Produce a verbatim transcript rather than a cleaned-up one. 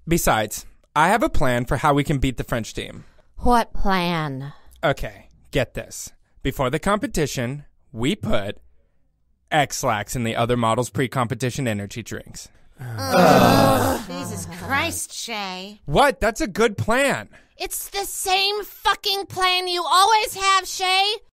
Besides, I have a plan for how we can beat the French team. What plan? Okay, get this. Before the competition, we put X-Lax in the other models' pre-competition energy drinks. Ugh. Jesus Christ, Shay. What? That's a good plan. It's the same fucking plan you always have, Shay.